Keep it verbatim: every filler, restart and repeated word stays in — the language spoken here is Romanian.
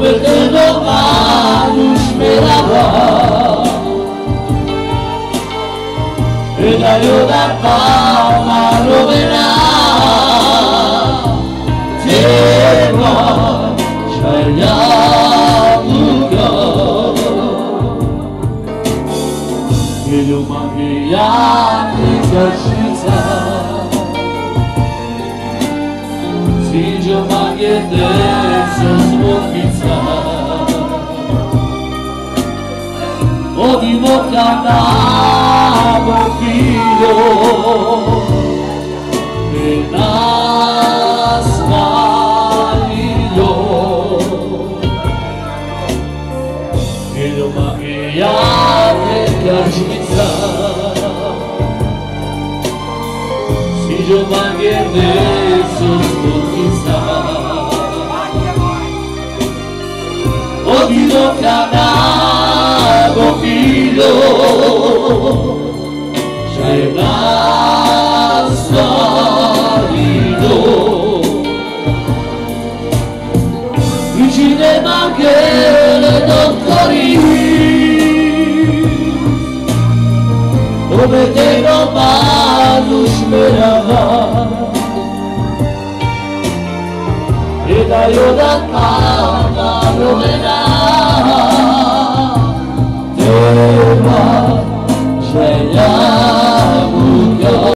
dove te lo mano sperava e da io da palma rovena te va scegliamo che lo mangi anni cascita si già mangi adesso smochizza o di bocca da bocchino e nasma che lo mangi anni cascita si già mangi adesso Oddio canago figlio c'è una storia vicine manche le dottori dove te non vanno sperava e da io da palma rovena te va